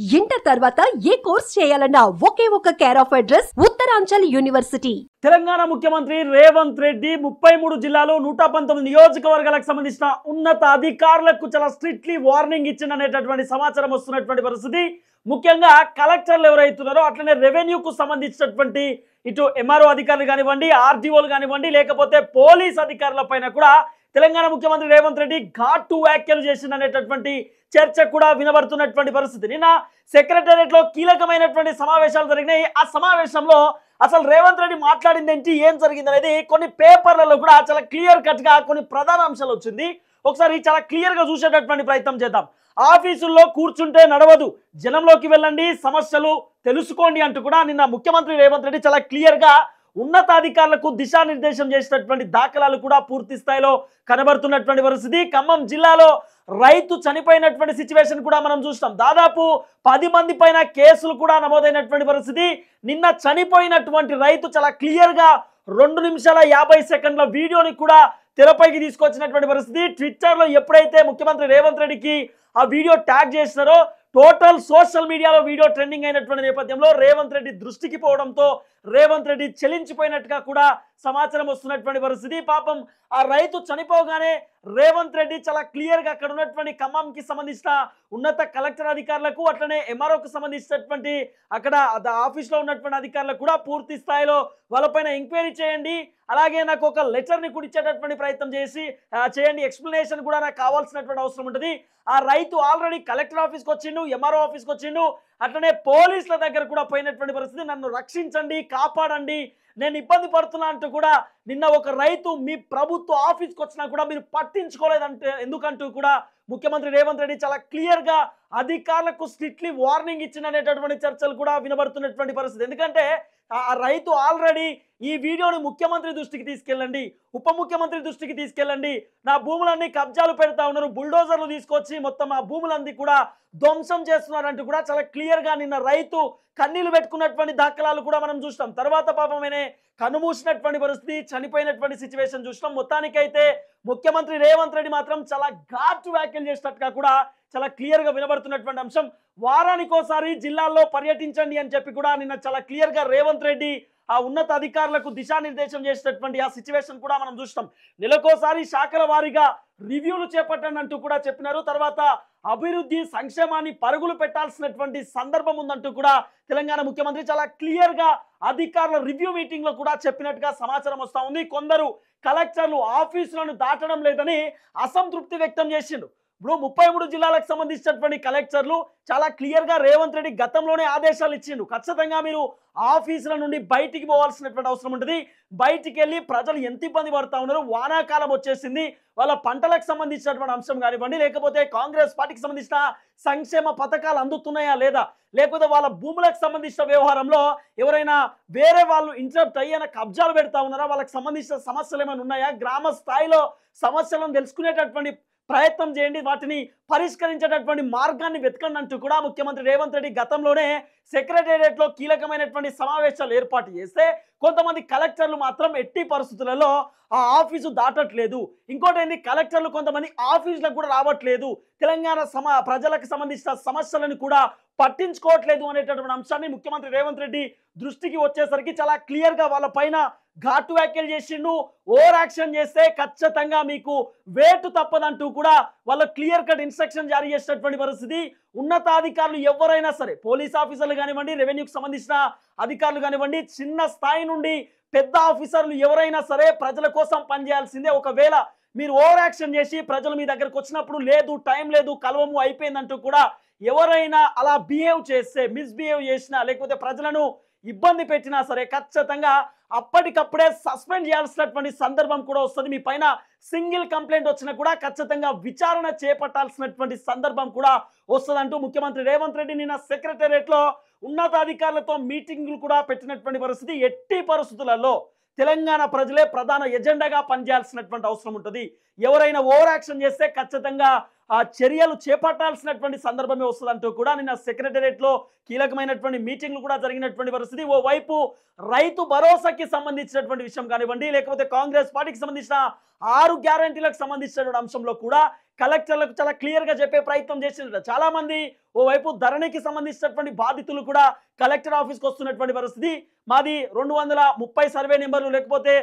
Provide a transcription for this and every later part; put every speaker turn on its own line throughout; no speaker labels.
Inter తర్వాత ఏ course చేయాలన్నా ఒకే ఒక care of address Uttaranchal university.
Telangana ముఖ్యమంత్రి రేవంత్ రెడ్డి 33 జిల్లాలో 119 నియోజకవర్గాలకు సంబంధించిన ఉన్నత అధికారులకు చాలా స్ట్రిక్ట్లీ వార్నింగ్ ఇచ్చిందనేటటువంటి సమాచారం వస్తున్నటువంటి పరిస్థితి. ముఖ్యంగా కలెక్టర్లు ఎవరైతున్నారో అట్లనే రెవెన్యూకు సంబంధించినటువంటి ఇటు ఎంఆర్ఓ అధికారులు కానివ్వండి, ఆర్డీఓలు కానివ్వండి, లేకపోతే పోలీస్ అధికారుల పైన కూడా తెలంగాణ ముఖ్యమంత్రి రేవంత్ రెడ్డి ఘాటు వ్యాఖ్యలు చేసిందనేటటువంటి చర్చ కూడా వినబడుతున్నటువంటి పరిస్థితి. నిన్న సెక్రటేరియట్ లో కీలకమైనటువంటి సమావేశాలు జరిగినాయి. ఆ సమావేశంలో అసలు రేవంత్ రెడ్డి మాట్లాడింది ఏంటి, ఏం జరిగింది అనేది కొన్ని పేపర్లలో కూడా చాలా క్లియర్ కట్ గా కొన్ని ప్రధాన అంశాలు వచ్చింది. ఒకసారి చాలా క్లియర్ గా చూసేటటువంటి ప్రయత్నం చేద్దాం. ఆఫీసుల్లో కూర్చుంటే నడవదు, జనంలోకి వెళ్ళండి, సమస్యలు తెలుసుకోండి అంటూ కూడా నిన్న ముఖ్యమంత్రి రేవంత్ రెడ్డి చాలా క్లియర్ గా ఉన్నతాధికారులకు దిశానిర్దేశం చేసినటువంటి దాఖలాలు కూడా పూర్తి స్థాయిలో కనబడుతున్నటువంటి పరిస్థితి. ఖమ్మం జిల్లాలో రైతు చనిపోయినటువంటి సిచ్యువేషన్ కూడా మనం చూస్తాం. దాదాపు 10 మంది పైన కేసులు కూడా నమోదైనటువంటి పరిస్థితి. నిన్న చనిపోయినటువంటి రైతు చాలా క్లియర్ గా 2 నిమిషాల 50 సెకండ్ల వీడియోని కూడా తెరపైకి తీసుకొచ్చినటువంటి పరిస్థితి. ట్విట్టర్ లో ఎప్పుడైతే ముఖ్యమంత్రి రేవంత్ రెడ్డికి ఆ వీడియో ట్యాగ్ చేసినారో టోటల్ సోషల్ మీడియాలో వీడియో ట్రెండింగ్ అయినటువంటి నేపథ్యంలో రేవంత్ రెడ్డి దృష్టికి పోవడంతో రేవంత్ రెడ్డి చెలించిపోయినట్టుగా కూడా సమాచారం వస్తున్నటువంటి పరిస్థితి. పాపం ఆ రైతు చనిపోగానే రేవంత్ రెడ్డి చాలా క్లియర్ గా అక్కడ ఉన్నటువంటి ఖమ్మంకి సంబంధించిన ఉన్నత కలెక్టర్ అధికారులకు అట్లనే ఎంఆర్ఓకి సంబంధించినటువంటి అక్కడ ఆఫీస్ లో ఉన్నటువంటి అధికారులకు కూడా పూర్తి స్థాయిలో వాళ్ళపైన ఎంక్వైరీ చేయండి, అలాగే నాకు ఒక లెటర్ ని కూడా ఇచ్చేటటువంటి ప్రయత్నం చేయండి, ఎక్స్ప్లెనేషన్ కూడా నాకు కావాల్సినటువంటి అవసరం ఉంటుంది. ఆ రైతు ఆల్రెడీ కలెక్టర్ ఆఫీస్కి వచ్చిండు, ఎంఆర్ఓ ఆఫీస్కి వచ్చిండు, అట్లనే పోలీసుల దగ్గర కూడా పోయినటువంటి పరిస్థితి. నన్ను రక్షించండి, కాపాడండి, నేను ఇబ్బంది పడుతున్నా అంటూ కూడా నిన్న ఒక రైతు మీ ప్రభుత్వ ఆఫీస్కి వచ్చినా కూడా మీరు పట్టించుకోలేదంటే ఎందుకంటూ కూడా ముఖ్యమంత్రి రేవంత్ రెడ్డి చాలా క్లియర్ గా అధికారులకు స్ట్రిక్ట్లీ వార్నింగ్ ఇచ్చిననేటటువంటి చర్చలు కూడా వినబడుతున్నటువంటి పరిస్థితి. ఎందుకంటే ఆ రైతు ఆల్రెడీ ఈ వీడియోని ముఖ్యమంత్రి దృష్టికి తీసుకెళ్ళండి, ఉప ముఖ్యమంత్రి దృష్టికి తీసుకెళ్ళండి, నా భూములన్నీ కబ్జాలు పెడతా ఉన్నారు, బుల్డోజర్లు తీసుకొచ్చి మొత్తం ఆ భూములన్నీ కూడా ధ్వంసం చేస్తున్నారంటూ కూడా చాలా క్లియర్ గా నిన్న రైతు కన్నీళ్లు పెట్టుకున్నటువంటి దాఖలాలు కూడా మనం చూస్తాం. తర్వాత పాపమేనే కనుమూసినటువంటి పరిస్థితి, చనిపోయినటువంటి సిచ్యువేషన్ చూస్తాం. మొత్తానికైతే ముఖ్యమంత్రి రేవంత్ రెడ్డి మాత్రం చాలా ఘాటు వ్యాఖ్యలు చేసినట్టుగా కూడా చాలా క్లియర్ గా వినబడుతున్నటువంటి అంశం. వారానికోసారి జిల్లాల్లో పర్యటించండి అని చెప్పి కూడా నిన్న చాలా క్లియర్ గా రేవంత్ రెడ్డి ఆ ఉన్నత అధికారులకు దిశానిర్దేశం చేసినటువంటి ఆ సిచ్యువేషన్ కూడా మనం చూస్తాం. నెలకోసారి శాఖల వారీగా రివ్యూలు చేపట్టండి అంటూ కూడా చెప్పినారు. తర్వాత అభివృద్ధి సంక్షేమాన్ని పరుగులు పెట్టాల్సినటువంటి సందర్భం ఉందంటూ కూడా తెలంగాణ ముఖ్యమంత్రి చాలా క్లియర్ గా అధికారుల రివ్యూ మీటింగ్ లో కూడా చెప్పినట్టుగా సమాచారం వస్తా ఉంది. కొందరు కలెక్టర్లు ఆఫీసులను దాటడం లేదని అసంతృప్తి వ్యక్తం చేసిండు. ఇప్పుడు 33 జిల్లాలకు సంబంధించినటువంటి కలెక్టర్లు చాలా క్లియర్ గా రేవంత్ రెడ్డి గతంలోనే ఆదేశాలు ఇచ్చిండు, ఖచ్చితంగా మీరు ఆఫీసుల నుండి బయటికి పోవాల్సినటువంటి అవసరం ఉంటుంది. బయటికి వెళ్ళి ప్రజలు ఎంత ఇబ్బంది పడతా ఉన్నారు, వానాకాలం వచ్చేసింది, వాళ్ళ పంటలకు సంబంధించినటువంటి అంశం కానివ్వండి, లేకపోతే కాంగ్రెస్ పార్టీకి సంబంధించిన సంక్షేమ పథకాలు అందుతున్నాయా లేదా, లేకపోతే వాళ్ళ భూములకు సంబంధించిన వ్యవహారంలో ఎవరైనా వేరే వాళ్ళు ఇంటరప్ట్ అయ్యేనా కబ్జాలు పెడతా ఉన్నారా, వాళ్ళకి సంబంధించిన సమస్యలు ఏమైనా ఉన్నాయా, గ్రామ స్థాయిలో సమస్యలను తెలుసుకునేటటువంటి ప్రయత్నం చేయండి, వాటిని పరిష్కరించేటటువంటి మార్గాన్ని వెతకండి అంటూ కూడా ముఖ్యమంత్రి రేవంత్ రెడ్డి గతంలోనే సెక్రటేరియట్ లో కీలకమైనటువంటి సమావేశాలు ఏర్పాటు చేస్తే కొంతమంది కలెక్టర్లు మాత్రం ఎట్టి పరిస్థితులలో ఆ ఆఫీసు దాటట్లేదు. ఇంకోటి ఏంది, కలెక్టర్లు కొంతమంది ఆఫీసులకు కూడా రావట్లేదు, తెలంగాణ ప్రజలకు సంబంధించిన సమస్యలను కూడా పట్టించుకోవట్లేదు అనేటటువంటి అంశాన్ని ముఖ్యమంత్రి రేవంత్ రెడ్డి దృష్టికి వచ్చేసరికి చాలా క్లియర్ గా వాళ్ళ పైన ఘాటు వ్యాఖ్యలు చేసిండు. ఓవర్ యాక్షన్ చేస్తే ఖచ్చితంగా మీకు వేటు తప్పదంటూ కూడా వాళ్ళ క్లియర్ కట్ ఇన్స్ట్రక్షన్ జారీ చేసినటువంటి పరిస్థితి. ఉన్నతాధికారులు ఎవరైనా సరే, పోలీస్ ఆఫీసర్లు కానివ్వండి, రెవెన్యూకి సంబంధించిన అధికారులు కానివ్వండి, చిన్న స్థాయి నుండి పెద్ద ఆఫీసర్లు ఎవరైనా సరే ప్రజల కోసం పనిచేయాల్సిందే. ఒకవేళ మీరు ఓవర్ యాక్షన్ చేసి ప్రజలు మీ దగ్గరకు వచ్చినప్పుడు లేదు, టైం లేదు, కలవము, అయిపోయిందంటూ కూడా ఎవరైనా అలా బిహేవ్ చేస్తే, మిస్బిహేవ్ చేసినా, లేకపోతే ప్రజలను ఇబ్బంది పెట్టినా సరే ఖచ్చితంగా అప్పటికప్పుడే సస్పెండ్ చేయాల్సినటువంటి సందర్భం కూడా వస్తుంది. మీ పైన సింగిల్ కంప్లైంట్ వచ్చినా కూడా ఖచ్చితంగా విచారణ చేపట్టాల్సినటువంటి సందర్భం కూడా వస్తుందంటూ ముఖ్యమంత్రి రేవంత్ రెడ్డి నిన్న సెక్రటేరియట్ లో ఉన్నతాధికారులతో మీటింగ్లు కూడా పెట్టినటువంటి పరిస్థితి. ఎట్టి పరిస్థితులలో తెలంగాణ ప్రజలే ప్రధాన ఎజెండాగా పనిచేయాల్సినటువంటి అవసరం ఉంటుంది. ఎవరైనా ఓవర్ యాక్షన్ చేస్తే ఖచ్చితంగా ఆ చర్యలు చేపట్టాల్సినటువంటి సందర్భమే వస్తుందంటూ కూడా నిన్న సెక్రటేరియట్ లో కీలకమైనటువంటి మీటింగ్లు కూడా జరిగినటువంటి పరిస్థితి. ఓవైపు రైతు భరోసాకి సంబంధించినటువంటి విషయం కానివ్వండి, లేకపోతే కాంగ్రెస్ పార్టీకి సంబంధించిన 6 గ్యారంటీలకు సంబంధించినటువంటి అంశంలో కూడా కలెక్టర్లకు చాలా క్లియర్ గా చెప్పే ప్రయత్నం చేసిండ్రు. చాలా మంది ఓవైపు ధరణికి సంబంధించినటువంటి బాధితులు కూడా కలెక్టర్ ఆఫీస్కి వస్తున్నటువంటి పరిస్థితి. మాది 230 సర్వే నెంబర్లు లేకపోతే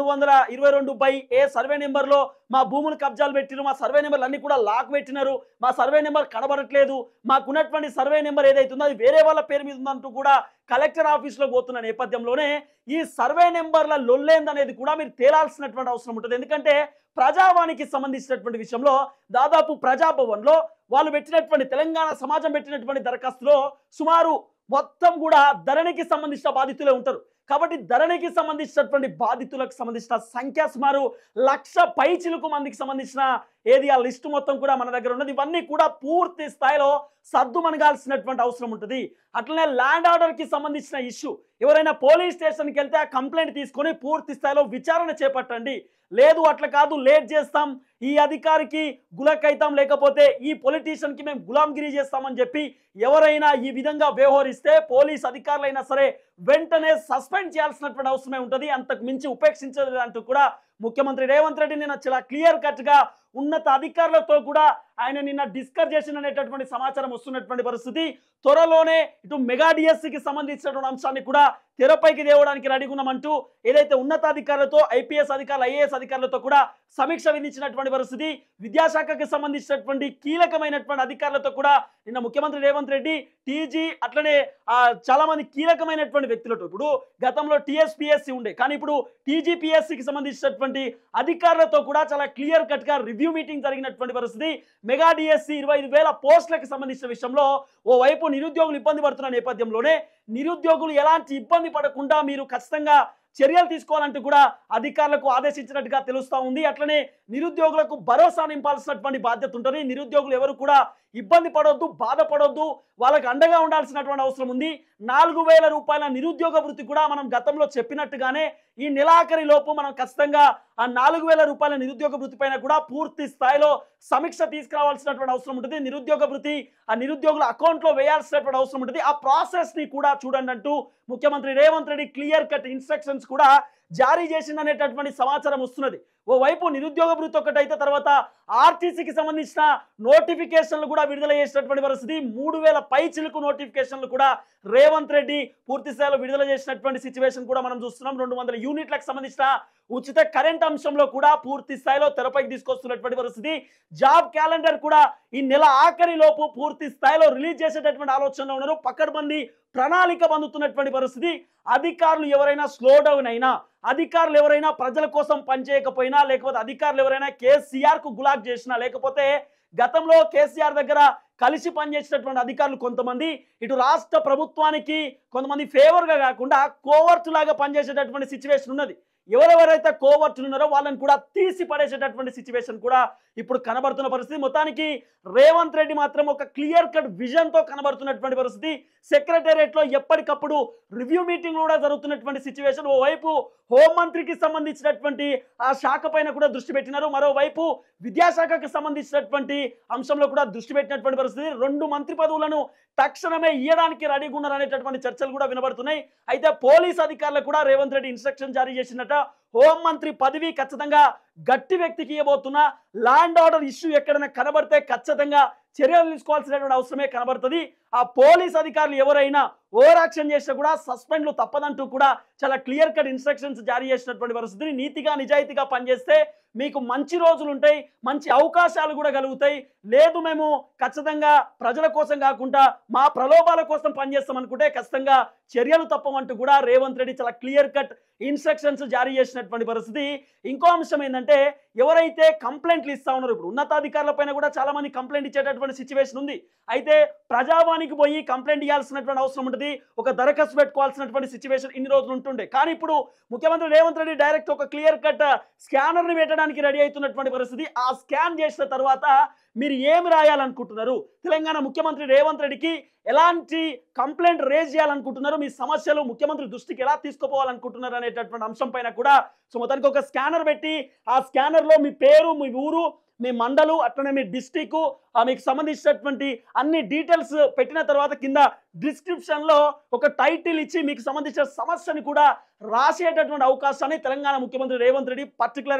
222 సర్వే నెంబర్లో మా భూములు కబ్జాలు పెట్టిరు, మా సర్వే నెంబర్లు అన్ని కూడా లాక్ పెట్టినారు, మా సర్వే నెంబర్ కనబడట్లేదు, మాకున్నటువంటి సర్వే నెంబర్ ఏదైతే ఉందో అది వేరే వాళ్ళ పేరు మీద ఉందంటూ కూడా కలెక్టర్ ఆఫీస్లో పోతున్న నేపథ్యంలోనే ఈ సర్వే నెంబర్ల లొల్లేందనేది కూడా మీరు తేలాల్సినటువంటి అవసరం ఉంటుంది. ఎందుకంటే ప్రజావానికి సంబంధించినటువంటి విషయంలో దాదాపు ప్రజాభవన్లో వాళ్ళు పెట్టినటువంటి తెలంగాణ సమాజం పెట్టినటువంటి దరఖాస్తులో సుమారు మొత్తం కూడా ధరణికి సంబంధించిన బాధితులే ఉంటారు. కాబట్టి ధరణికి సంబంధించినటువంటి బాధితులకు సంబంధించిన సంఖ్య సుమారు 1,00,000 పైచిలుకు మందికి సంబంధించిన ఆ లిస్టు మొత్తం కూడా మన దగ్గర ఉన్నది. ఇవన్నీ కూడా పూర్తి స్థాయిలో సద్దుమణగాల్సినటువంటి అవసరం ఉంటుంది. అట్లనే ల్యాండ్ ఆర్డర్కి సంబంధించిన ఇష్యూ, ఎవరైనా పోలీస్ స్టేషన్కి వెళ్తే ఆ కంప్లైంట్ తీసుకొని పూర్తి స్థాయిలో విచారణ చేపట్టండి. లేదు అట్లా కాదు, లేట్ చేస్తాం, ఈ అధికారికి గులకైతాం, లేకపోతే ఈ పొలిటీషియన్కి మేము గులాంగిరి చేస్తామని చెప్పి ఎవరైనా ఈ విధంగా వ్యవహరిస్తే పోలీస్ అధికారులైనా సరే వెంటనే సస్పెండ్ చేయాల్సినటువంటి అవసరమే ఉంటుంది. అంతకు మించి ఉపేక్షించలేదు అంటూ కూడా ముఖ్యమంత్రి రేవంత్ రెడ్డి నిన్న చాలా క్లియర్ కట్ గా ఉన్నత అధికారులతో కూడా ఆయన నిన్న డిస్కస్ చేసినటువంటి సమాచారం వస్తున్నటువంటి పరిస్థితి. త్వరలోనే ఇటు మెగా డిఎస్సికి సంబంధించినటువంటి అంశాన్ని కూడా తెరపైకి తేవడానికి రెడీగా ఉన్నామంటూ ఏదైతే ఉన్నతాధికారులతో ఐపీఎస్ అధికారులు ఐఏఎస్ అధికారులతో కూడా సమీక్ష విధించినటువంటి పరిస్థితి. విద్యాశాఖకి సంబంధించినటువంటి కీలకమైనటువంటి అధికారులతో కూడా నిన్న ముఖ్యమంత్రి రేవంత్ రెడ్డి టీజీ అట్లనే చాలా మంది కీలకమైనటువంటి వ్యక్తులతో, ఇప్పుడు గతంలో టీఎస్పీఎస్సీ ఉండే కానీ ఇప్పుడు టీజీపీఎస్సీకి సంబంధించినటువంటి అధికారులతో కూడా చాలా క్లియర్ కట్ గా రివ్యూ మీటింగ్ జరిగినటువంటి పరిస్థితి. మెగా డిఎస్సి 25,000 పోస్టులకు సంబంధించిన విషయంలో ఓవైపు నిరుద్యోగులు ఇబ్బంది పడుతున్న నేపథ్యంలోనే నిరుద్యోగులు ఎలాంటి ఇబ్బంది పడకుండా మీరు ఖచ్చితంగా చర్యలు తీసుకోవాలంటూ కూడా అధికారులకు ఆదేశించినట్టుగా తెలుస్తా ఉంది. అట్లనే నిరుద్యోగులకు భరోసా నింపాల్సినటువంటి బాధ్యత ఉంటుంది. నిరుద్యోగులు ఎవరు కూడా ఇబ్బంది పడొద్దు, బాధపడొద్దు, వాళ్ళకి అండగా ఉండాల్సినటువంటి అవసరం ఉంది. 4,000 రూపాయల నిరుద్యోగ వృత్తి కూడా మనం గతంలో చెప్పినట్టుగానే ఈ నెలాఖరి లోపు మనం ఖచ్చితంగా ఆ 4,000 రూపాయల నిరుద్యోగ వృత్తి పైన కూడా పూర్తి స్థాయిలో సమీక్ష తీసుకురావాల్సినటువంటి అవసరం ఉంటుంది. నిరుద్యోగ వృత్తి ఆ నిరుద్యోగుల అకౌంట్లో వేయాల్సినటువంటి అవసరం ఉంటుంది. ఆ ప్రాసెస్ ని కూడా చూడండి అంటూ ముఖ్యమంత్రి Revanth Reddy clear cut instructions కూడా జారీ చేసిందనేటటువంటి సమాచారం వస్తున్నది. ఓవైపు నిరుద్యోగ వృత్తి ఒకటైతే తర్వాత ఆర్టీసీకి సంబంధించిన నోటిఫికేషన్లు కూడా విడుదల చేసినటువంటి పరిస్థితి. 3,000 పైచిలుకు నోటిఫికేషన్లు కూడా రేవంత్ రెడ్డి పూర్తి స్థాయిలో విడుదల చేసినటువంటి సిచ్యువేషన్ కూడా మనం చూస్తున్నాం. 200 యూనిట్లకు సంబంధించిన ఉచిత కరెంట్ అంశంలో కూడా పూర్తి స్థాయిలో తెరపైకి తీసుకొస్తున్నటువంటి పరిస్థితి. జాబ్ క్యాలెండర్ కూడా ఈ నెల ఆఖరి లోపు పూర్తి స్థాయిలో రిలీజ్ చేసేటటువంటి ఆలోచనలో ఉన్నారు. పకడ్బందీ ప్రణాళిక పొందుతున్నటువంటి పరిస్థితి. అధికారులు ఎవరైనా స్లో డౌన్ అయినా, అధికారులు ఎవరైనా ప్రజల కోసం పనిచేయకపోయినా, లేకపోతే అధికారులు ఎవరైనా కేసీఆర్ కు గులాగ్ చేసినా, లేకపోతే గతంలో కేసీఆర్ దగ్గర కలిసి పనిచేసినటువంటి అధికారులు కొంతమంది ఇటు రాష్ట్ర ప్రభుత్వానికి కొంతమంది ఫేవర్ గా కాకుండా కోవర్ట్ లాగా పనిచేసేటటువంటి సిచ్యువేషన్ ఉన్నది. ఎవరెవరైతే కోవర్టులు ఉన్నారో వాళ్ళని కూడా తీసి పడేసేటటువంటి సిచ్యువేషన్ కూడా ఇప్పుడు కనబడుతున్న పరిస్థితి. మొత్తానికి రేవంత్ రెడ్డి మాత్రం ఒక క్లియర్ కట్ విజన్ తో కనబడుతున్నటువంటి పరిస్థితి. సెక్రటేరియట్ లో ఎప్పటికప్పుడు రివ్యూ మీటింగ్ కూడా జరుగుతున్నటువంటి సిచ్యువేషన్. ఓవైపు హోంమంత్రికి సంబంధించినటువంటి ఆ శాఖ పైన కూడా దృష్టి పెట్టినారు, మరోవైపు విద్యాశాఖకు సంబంధించినటువంటి అంశంలో కూడా దృష్టి పెట్టినటువంటి పరిస్థితి. 2 మంత్రి పదవులను తక్షణమే ఇయ్యడానికి రెడీగా ఉన్నారు అనేటటువంటి చర్చలు కూడా వినబడుతున్నాయి. అయితే పోలీస్ అధికారులకు కూడా రేవంత్ రెడ్డి ఇన్స్ట్రక్షన్ జారీ చేసినట్ట హోంమంత్రి పదవి ఖచ్చితంగా గట్టి వ్యక్తికి ఇవ్వబోతున్నా. ల్యాండ్ ఆర్డర్ ఇష్యూ ఎక్కడైనా కనబడితే ఖచ్చితంగా చర్యలు తీసుకోవాల్సినటువంటి అవసరమే కనబడుతుంది. ఆ పోలీస్ అధికారులు ఎవరైనా ఓవర్ యాక్షన్ చేసినా కూడా సస్పెండ్లు తప్పదంటూ కూడా చాలా క్లియర్ కట్ ఇన్స్ట్రక్షన్స్ జారీ చేసినటువంటి పరిస్థితిని. నీతిగా నిజాయితీగా పనిచేస్తే మీకు మంచి రోజులు ఉంటాయి, మంచి అవకాశాలు కూడా కలుగుతాయి. లేదు మేము ఖచ్చితంగా ప్రజల కోసం కాకుండా మా ప్రలోభాల కోసం పనిచేస్తాం అనుకుంటే ఖచ్చితంగా చర్యలు తప్పమంటూ కూడా రేవంత్ రెడ్డి చాలా క్లియర్ కట్ ఇన్స్ట్రక్షన్స్ జారీ చేసినటువంటి పరిస్థితి. ఇంకో అంశం ఏంటంటే ఎవరైతే కంప్లైంట్లు ఇస్తా ఉన్నారో, ఇప్పుడు ఉన్నతాధికారుల పైన కూడా చాలా మంది కంప్లైంట్ ఇచ్చేటటువంటి సిచ్యువేషన్ ఉంది. అయితే ప్రజావానికి పోయి కంప్లైంట్ ఇవ్వాల్సినటువంటి అవసరం ఉంటుంది, ఒక దరఖాస్తు పెట్టుకోవాల్సినటువంటి సిచ్యువేషన్ ఇన్ని రోజులు ఉంటుండే. కానీ ఇప్పుడు ముఖ్యమంత్రి రేవంత్ రెడ్డి డైరెక్ట్ ఒక క్లియర్ కట్ స్కానర్ ని పెట్టడానికి రెడీ అవుతున్నటువంటి పరిస్థితి. ఆ స్కాన్ చేసిన తర్వాత మీరు ఏమి రాయాలనుకుంటున్నారు, తెలంగాణ ముఖ్యమంత్రి రేవంత్ రెడ్డికి ఎలాంటి కంప్లైంట్ రేజ్ చేయాలనుకుంటున్నారు, మీ సమస్యలు ముఖ్యమంత్రి దృష్టికి ఎలా తీసుకుపోవాలనుకుంటున్నారు అనేటటువంటి అంశం పైన కూడా మొత్తానికి ఒక స్కానర్ పెట్టి ఆ స్కానర్ లో మీ పేరు, మీ ఊరు, మీ మండలు, అట్లనే మీ డిస్టిక్, మీకు సంబంధించినటువంటి అన్ని డీటెయిల్స్ పెట్టిన తర్వాత కింద డిస్క్రిప్షన్ లో ఒక టైటిల్ ఇచ్చి మీకు సంబంధించిన సమస్యని కూడా రాసేటటువంటి అవకాశాన్ని తెలంగాణ ముఖ్యమంత్రి రేవంత్ రెడ్డి పర్టికులర్ గా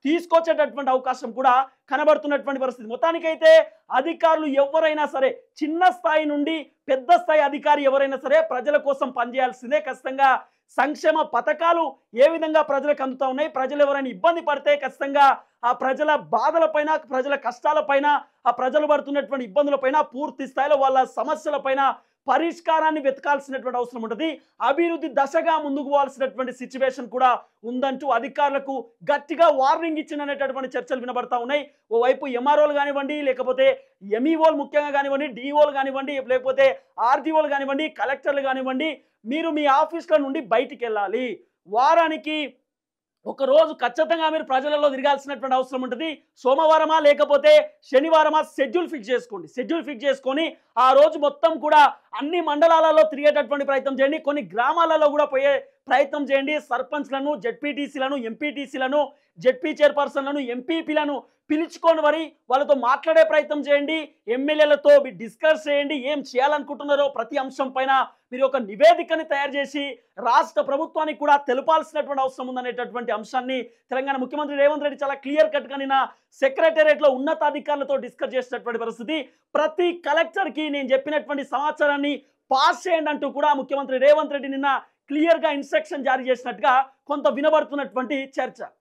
తీసుకొచ్చేటటువంటి అవకాశం కూడా కనబడుతున్నటువంటి పరిస్థితి. మొత్తానికైతే అధికారులు ఎవరైనా సరే, చిన్న స్థాయి నుండి పెద్ద స్థాయి అధికారి ఎవరైనా సరే ప్రజల కోసం పనిచేయాల్సిందే. ఖచ్చితంగా సంక్షేమ పథకాలు ఏ విధంగా ప్రజలకు అందుతా ఉన్నాయి, ప్రజలు ఎవరైనా ఇబ్బంది పడితే ఖచ్చితంగా ఆ ప్రజల బాధలపైన, ప్రజల కష్టాలపైన, ఆ ప్రజలు పడుతున్నటువంటి ఇబ్బందులపైన, పూర్తి స్థాయిలో వాళ్ళ సమస్యలపైన పరిష్కారాన్ని వెతకాల్సినటువంటి అవసరం ఉంటుంది. అభివృద్ధి దశగా ముందుకు పోవాల్సినటువంటి సిచ్యువేషన్ కూడా ఉందంటూ అధికారులకు గట్టిగా వార్నింగ్ ఇచ్చినటువంటి చర్చలు వినబడతా ఉన్నాయి. ఓవైపు ఎంఆర్ఓలు కానివ్వండి, లేకపోతే ఎంఈఓలు ముఖ్యంగా కానివ్వండి, డిఓలు కానివ్వండి, లేకపోతే ఆర్టీఓలు కానివ్వండి, కలెక్టర్లు కానివ్వండి, మీరు మీ ఆఫీస్ల నుండి బయటికి వెళ్ళాలి. వారానికి ఒక రోజు ఖచ్చితంగా మీరు ప్రజలలో తిరగాల్సినటువంటి అవసరం ఉంటుంది. సోమవారమా లేకపోతే శనివారమా షెడ్యూల్ ఫిక్స్ చేసుకోండి. షెడ్యూల్ ఫిక్స్ చేసుకొని ఆ రోజు మొత్తం కూడా అన్ని మండలాలలో తిరిగేటటువంటి ప్రయత్నం చేయండి. కొన్ని గ్రామాలలో కూడా పోయే ప్రయత్నం చేయండి. సర్పంచ్లను, జెడ్పీటీసీలను, ఎంపీటీసీలను, జెడ్పీ చైర్పర్సన్లను, ఎంపీపీలను పిలుచుకొని మరి వాళ్ళతో మాట్లాడే ప్రయత్నం చేయండి. ఎమ్మెల్యేలతో డిస్కస్ చేయండి. ఏం చేయాలనుకుంటున్నారో ప్రతి అంశం పైన మీరు ఒక నివేదికని తయారు చేసి రాష్ట్ర ప్రభుత్వానికి కూడా తెలపాల్సినటువంటి అవసరం ఉందనేటటువంటి అంశాన్ని తెలంగాణ ముఖ్యమంత్రి రేవంత్ రెడ్డి చాలా క్లియర్ కట్గా నిన్న సెక్రటేరియట్లో ఉన్నతాధికారులతో డిస్కస్ చేసినటువంటి పరిస్థితి. ప్రతి కలెక్టర్కి నేను చెప్పినటువంటి సమాచారాన్ని పాస్ చేయండి అంటూ కూడా ముఖ్యమంత్రి రేవంత్ రెడ్డి నిన్న క్లియర్గా ఇన్స్ట్రక్షన్ జారీ చేసినట్టుగా కొంత వినబడుతున్నటువంటి చర్చ.